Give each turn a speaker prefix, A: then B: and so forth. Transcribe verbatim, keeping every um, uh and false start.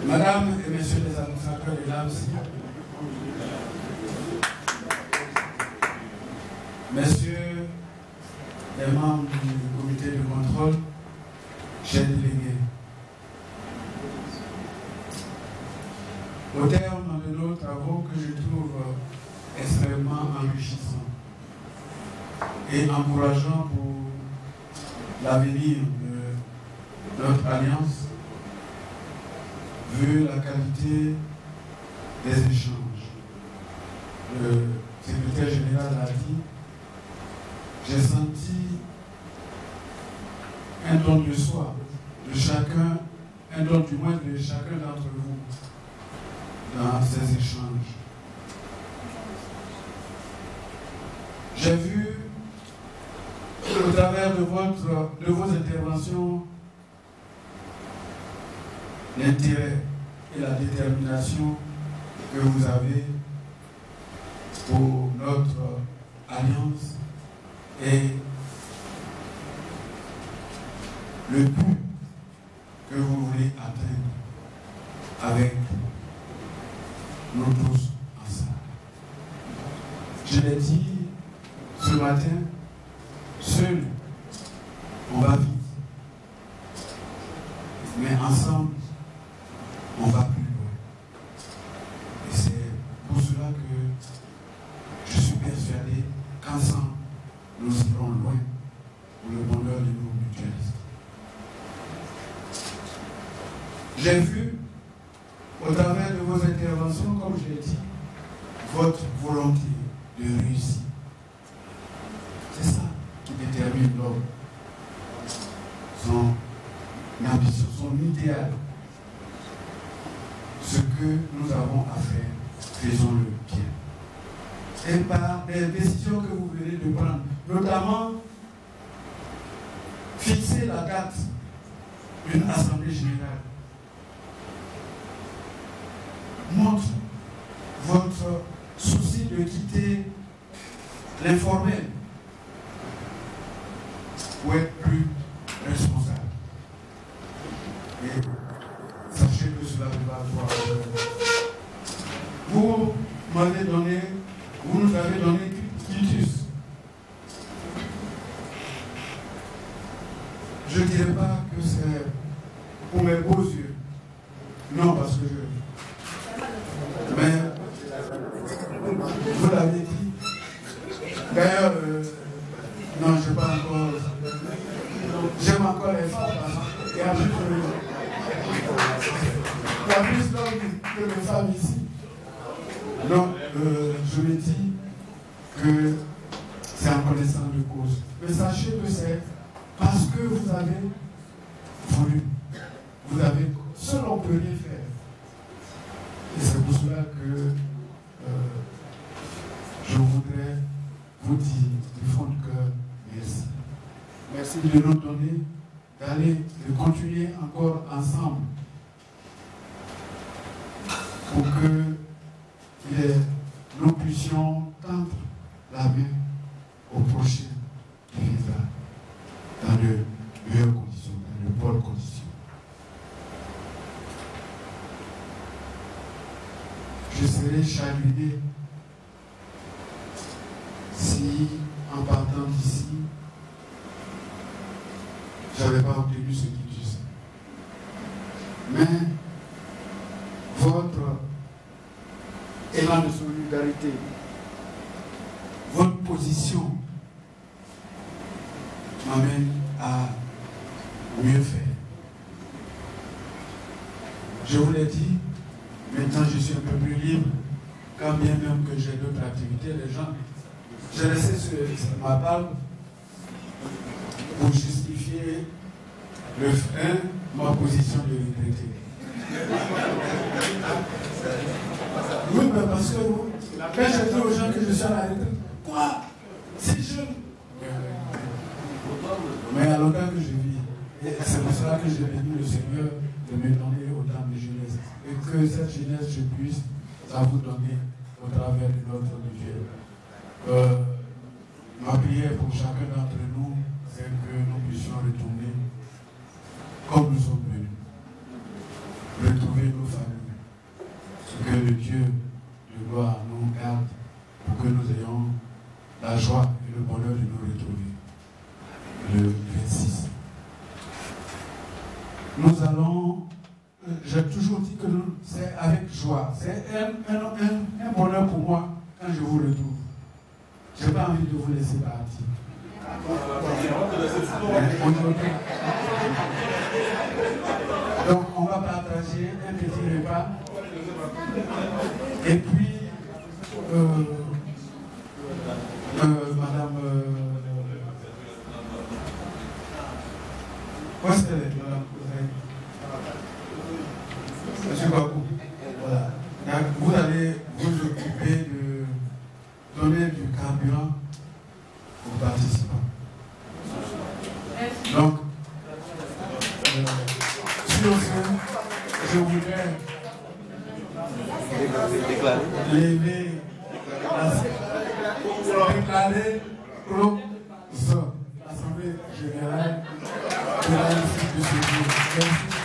A: Madame et Messieurs les administrateurs et dames, Messieurs les membres du comité de contrôle, chers délégués, au terme de nos travaux que je trouve extrêmement enrichissants et encourageants pour l'avenir de notre alliance, vu la qualité des échanges, le secrétaire général l'a dit, j'ai senti un don de soi de chacun, un don du moins de chacun d'entre vous dans ces échanges. J'ai vu au travers de, votre, de vos interventions l'intérêt et la détermination que vous avez pour notre alliance et le but que vous voulez atteindre avec nous tous ensemble. Je l'ai dit ce matin, seul on va vite, mais ensemble on va plus loin. Et c'est pour cela que je suis persuadé qu'ensemble nous irons loin pour le bonheur de nos mutualistes. J'ai vu au travers de vos interventions, comme je l'ai dit, votre volonté de réussir. C'est ça qui détermine l'homme, son ambition, son idéal. Ce que nous avons à faire, faisons-le bien. Et par les décisions que vous venez de prendre, notamment fixer la date d'une assemblée générale, montre votre souci de quitter l'informel pour être plus responsable. Et sachez que cela va avoir. Vous m'avez donné, vous nous avez donné quitus. Je ne dirais pas que c'est pour mes beaux yeux. Non, parce que je. Mais vous l'avez dit. D'ailleurs, euh, non, je n'ai pas encore. J'aime encore les femmes. Il y a plus d'hommes que de femmes ici. Donc, euh, je me dis que c'est en connaissance de cause. Mais sachez que c'est parce que vous avez voulu. Vous avez. Seul on peut rien faire. Et c'est pour cela que euh, je voudrais vous dire du fond du cœur merci. Merci de nous donner, d'aller, de continuer encore ensemble pour que les, nous puissions tendre la main au prochain qui viendra dans de meilleures conditions, dans de bonnes conditions. Je serais chagriné si, en partant d'ici, je n'avais pas obtenu ce qui est. Mais votre élan de solidarité, votre position m'amène à mieux faire. Je vous l'ai dit, maintenant je suis un peu plus libre, quand bien même que j'ai d'autres activités, les gens, j'ai laissé sur ma parole pour justifier le frein, ma position de retraité. Oui, mais parce que vous, quand je dis aux gens que je suis à la retraite, quoi? C'est jeune. Mais à longtemps que je vis, et c'est pour cela que j'ai béni le Seigneur de me donner autant de jeunesse. Et que cette jeunesse, je puisse à vous donner au travers de notre Dieu. Euh, ma prière pour chacun d'entre nous, c'est que nous puissions retourner comme nous sommes venus. retrouver nos familles. Que le Dieu de gloire nous garde pour que nous ayons la joie et le bonheur de nous retrouver. Le vingt-six. Nous allons, j'ai toujours dit que c'est avec joie. C'est un, un, un, un bonheur pour moi quand je vous retrouve. Je n'ai pas envie de vous laisser partir. Donc on va partager un petit repas. Et puis, euh, euh, Madame... Euh, où est-ce qu'elle est, Madame Monsieur Bakou. Voilà. Vous allez vous occuper de donner du carburant aux participants. Donc, euh, sur ce, je voudrais lever la déclarer close l'Assemblée générale de la République de ce jour. Merci.